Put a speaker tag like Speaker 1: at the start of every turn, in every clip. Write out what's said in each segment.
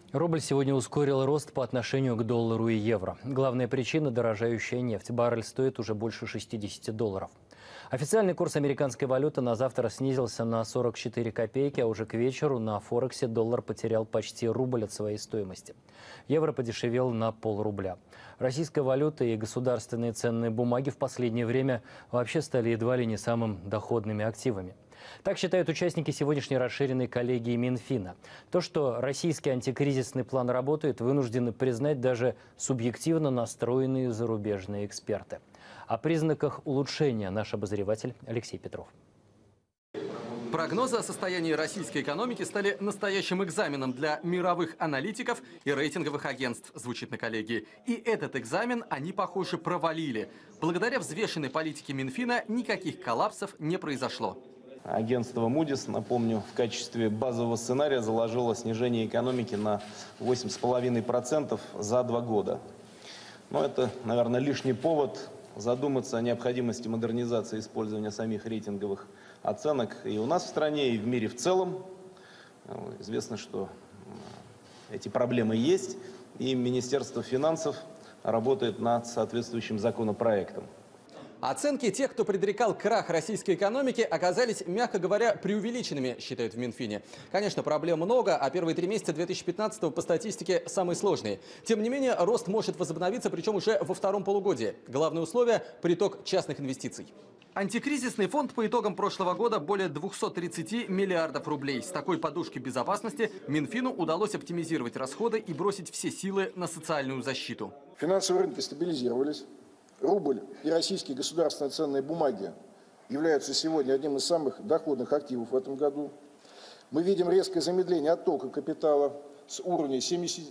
Speaker 1: Рубль сегодня ускорил рост по отношению к доллару и евро. Главная причина – дорожающая нефть. Баррель стоит уже больше $60. Официальный курс американской валюты на завтра снизился на 44 копейки, а уже к вечеру на Форексе доллар потерял почти рубль от своей стоимости. Евро подешевел на полрубля. Российская валюта и государственные ценные бумаги в последнее время вообще стали едва ли не самыми доходными активами. Так считают участники сегодняшней расширенной коллегии Минфина. То, что российский антикризисный план работает, вынуждены признать даже субъективно настроенные зарубежные эксперты. О признаках улучшения наш обозреватель Алексей Петров.
Speaker 2: Прогнозы о состоянии российской экономики стали настоящим экзаменом для мировых аналитиков и рейтинговых агентств, звучит на коллегии. И этот экзамен они, похоже, провалили. Благодаря взвешенной политике Минфина никаких коллапсов не произошло.
Speaker 3: Агентство Moody's, напомню, в качестве базового сценария заложило снижение экономики на 8,5% за 2 года. Но это, наверное, лишний повод задуматься о необходимости модернизации использования самих рейтинговых оценок и у нас в стране, и в мире в целом. Известно, что эти проблемы есть, и Министерство финансов работает над соответствующим законопроектом.
Speaker 2: Оценки тех, кто предрекал крах российской экономики, оказались, мягко говоря, преувеличенными, считают в Минфине. Конечно, проблем много, а первые 3 месяца 2015-го по статистике самые сложные. Тем не менее, рост может возобновиться, причем уже во втором полугодии. Главное условие – приток частных инвестиций. Антикризисный фонд по итогам прошлого года более 230 миллиардов рублей. С такой подушки безопасности Минфину удалось оптимизировать расходы и бросить все силы на социальную защиту.
Speaker 4: Финансовые рынки стабилизировались. Рубль и российские государственные ценные бумаги являются сегодня одним из самых доходных активов в этом году. Мы видим резкое замедление оттока капитала с уровня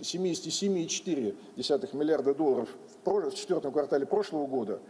Speaker 4: 77,4 миллиарда долларов в четвертом квартале прошлого года.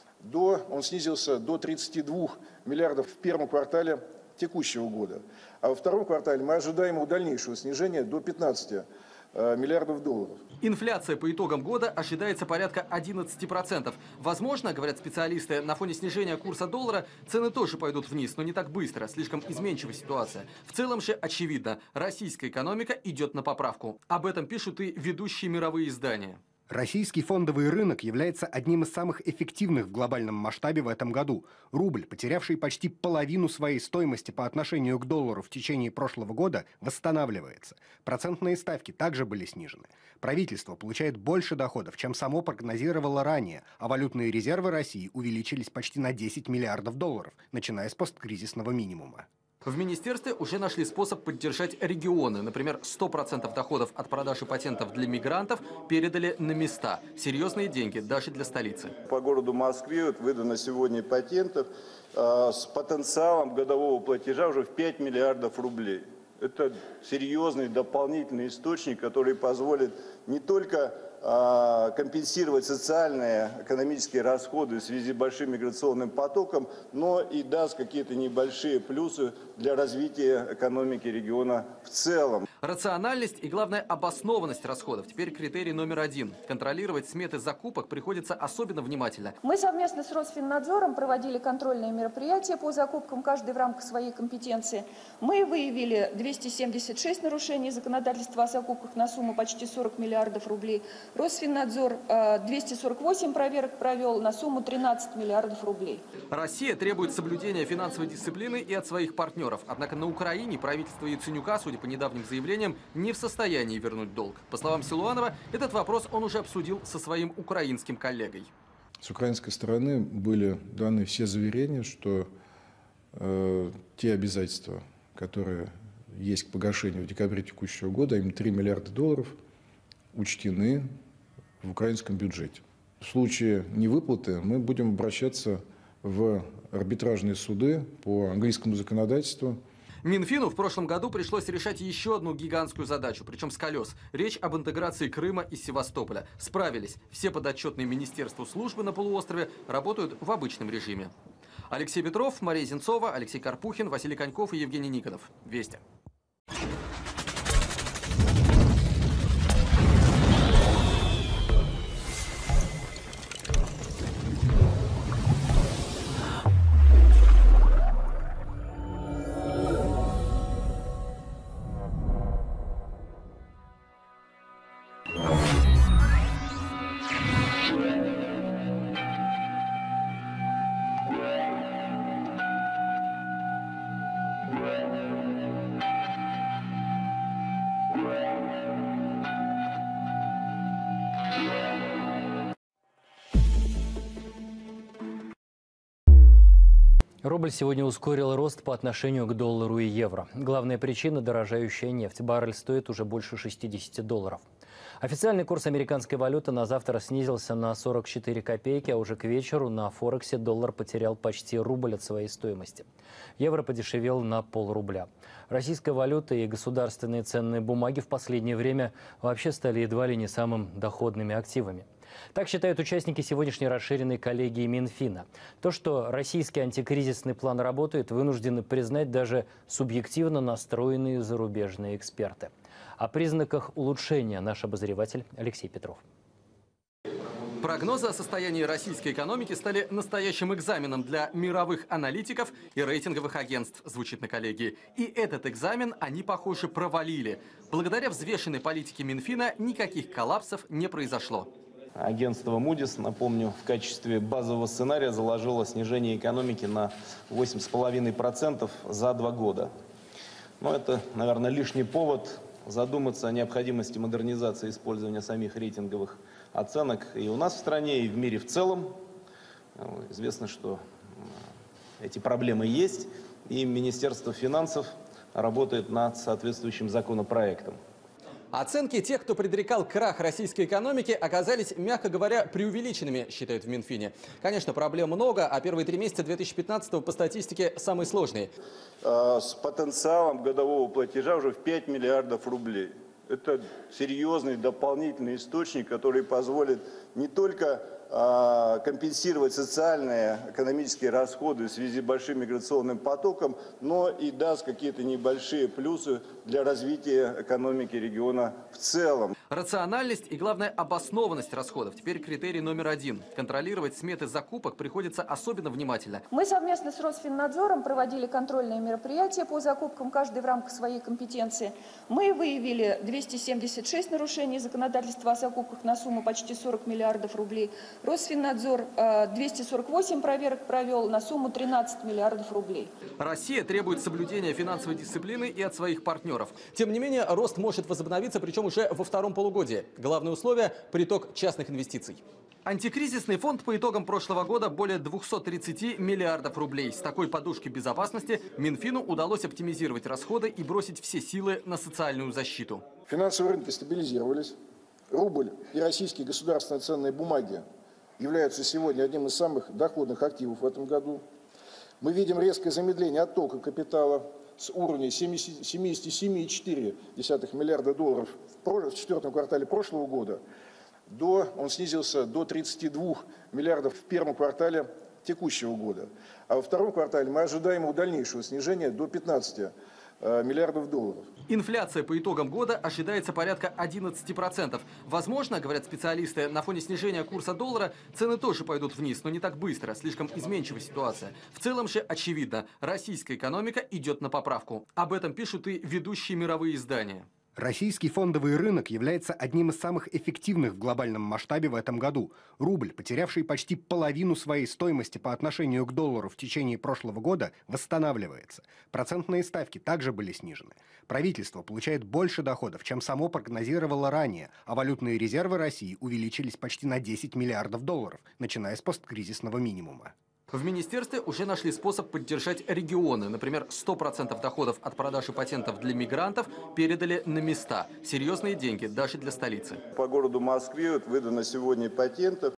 Speaker 4: Он снизился до 32 миллиардов в первом квартале текущего года. А во втором квартале мы ожидаем его дальнейшего снижения до 15 миллиардов долларов.
Speaker 2: Инфляция по итогам года ожидается порядка 11%. Возможно, говорят специалисты, на фоне снижения курса доллара цены тоже пойдут вниз, но не так быстро, слишком изменчивая ситуация. В целом же очевидно, российская экономика идет на поправку. Об этом пишут и ведущие мировые издания.
Speaker 5: Российский фондовый рынок является одним из самых эффективных в глобальном масштабе в этом году. Рубль, потерявший почти половину своей стоимости по отношению к доллару в течение прошлого года, восстанавливается. Процентные ставки также были снижены. Правительство получает больше доходов, чем само прогнозировало ранее, а валютные резервы России увеличились почти на 10 миллиардов долларов, начиная с посткризисного минимума.
Speaker 2: В министерстве уже нашли способ поддержать регионы. Например, 100% доходов от продажи патентов для мигрантов передали на места. Серьезные деньги даже для столицы.
Speaker 6: По городу Москве выдано сегодня патентов с потенциалом годового платежа уже в 5 миллиардов рублей. Это серьезный дополнительный источник, который позволит не только компенсировать социальные, экономические расходы в связи с большим миграционным потоком, но и даст какие-то небольшие плюсы для развития экономики региона в целом.
Speaker 2: Рациональность и, главное, обоснованность расходов. Теперь критерий номер 1. Контролировать сметы закупок приходится особенно внимательно.
Speaker 7: Мы совместно с Росфиннадзором проводили контрольные мероприятия по закупкам, каждый в рамках своей компетенции. Мы выявили 276 нарушений законодательства о закупках на сумму почти 40 миллиардов рублей. Росфиннадзор 248 проверок провел на сумму 13 миллиардов рублей.
Speaker 2: Россия требует соблюдения финансовой дисциплины и от своих партнеров. Однако на Украине правительство Яценюка, судя по недавним заявлениям, не в состоянии вернуть долг. По словам Силуанова, этот вопрос он уже обсудил со своим украинским коллегой.
Speaker 8: С украинской стороны были даны все заверения, что те обязательства, которые есть к погашению в декабре текущего года, им 3 миллиарда долларов, учтены в украинском бюджете. В случае невыплаты мы будем обращаться в арбитражные суды по английскому законодательству.
Speaker 2: Минфину в прошлом году пришлось решать еще одну гигантскую задачу, причем с колес. Речь об интеграции Крыма и Севастополя. Справились. Все подотчетные министерству службы на полуострове работают в обычном режиме. Алексей Петров, Мария Зенцова, Алексей Карпухин, Василий Коньков и Евгений Никонов. Вести.
Speaker 1: Рубль сегодня ускорил рост по отношению к доллару и евро. Главная причина – дорожающая нефть. Баррель стоит уже больше 60 долларов. Официальный курс американской валюты на завтра снизился на 44 копейки, а уже к вечеру на Форексе доллар потерял почти рубль от своей стоимости. Евро подешевел на полрубля. Российская валюта и государственные ценные бумаги в последнее время вообще стали едва ли не самым доходными активами. Так считают участники сегодняшней расширенной коллегии Минфина. То, что российский антикризисный план работает, вынуждены признать даже субъективно настроенные зарубежные эксперты. О признаках улучшения наш обозреватель Алексей Петров.
Speaker 2: Прогнозы о состоянии российской экономики стали настоящим экзаменом для мировых аналитиков и рейтинговых агентств, звучит на коллегии. И этот экзамен они, похоже, провалили. Благодаря взвешенной политике Минфина никаких коллапсов не произошло.
Speaker 3: Агентство Moody's, напомню, в качестве базового сценария заложило снижение экономики на 8,5% за 2 года. Но это, наверное, лишний повод задуматься о необходимости модернизации использования самих рейтинговых оценок и у нас в стране, и в мире в целом. Известно, что эти проблемы есть, и Министерство финансов работает над соответствующим законопроектом.
Speaker 2: Оценки тех, кто предрекал крах российской экономики, оказались, мягко говоря, преувеличенными, считают в Минфине. Конечно, проблем много, а первые 3 месяца 2015-го по статистике самые сложные.
Speaker 6: С потенциалом годового платежа уже в 5 миллиардов рублей. Это серьезный дополнительный источник, который позволит не только компенсировать социальные, экономические расходы в связи с большим миграционным потоком, но и даст какие-то небольшие плюсы для развития экономики региона в целом.
Speaker 2: Рациональность и, главное, обоснованность расходов. Теперь критерий номер 1. Контролировать сметы закупок приходится особенно внимательно.
Speaker 7: Мы совместно с Росфиннадзором проводили контрольные мероприятия по закупкам, каждый в рамках своей компетенции. Мы выявили 276 нарушений законодательства о закупках на сумму почти 40 миллиардов рублей. Росфиннадзор 248 проверок провел на сумму 13 миллиардов рублей.
Speaker 2: Россия требует соблюдения финансовой дисциплины и от своих партнеров. Тем не менее, рост может возобновиться, причем уже во втором полугодии. Главное условие – приток частных инвестиций. Антикризисный фонд по итогам прошлого года более 230 миллиардов рублей. С такой подушки безопасности Минфину удалось оптимизировать расходы и бросить все силы на социальную защиту.
Speaker 4: Финансовые рынки стабилизировались. Рубль и российские государственные ценные бумаги являются сегодня одним из самых доходных активов в этом году. Мы видим резкое замедление оттока капитала с уровня 77,4 миллиарда долларов в четвертом квартале прошлого года. Он снизился до 32 миллиардов в первом квартале текущего года. А во втором квартале мы ожидаем его дальнейшего снижения до 15 миллиардов долларов.
Speaker 2: Инфляция по итогам года ожидается порядка 11%. Возможно, говорят специалисты, на фоне снижения курса доллара цены тоже пойдут вниз, но не так быстро, слишком изменчивая ситуация. В целом же очевидно, российская экономика идет на поправку. Об этом пишут и ведущие мировые издания.
Speaker 5: Российский фондовый рынок является одним из самых эффективных в глобальном масштабе в этом году. Рубль, потерявший почти половину своей стоимости по отношению к доллару в течение прошлого года, восстанавливается. Процентные ставки также были снижены. Правительство получает больше доходов, чем само прогнозировало ранее, а валютные резервы России увеличились почти на 10 миллиардов долларов, начиная с посткризисного минимума.
Speaker 2: В министерстве уже нашли способ поддержать регионы. Например, 100% доходов от продажи патентов для мигрантов передали на места. Серьезные деньги даже для столицы.
Speaker 6: По городу Москве выдано сегодня патентов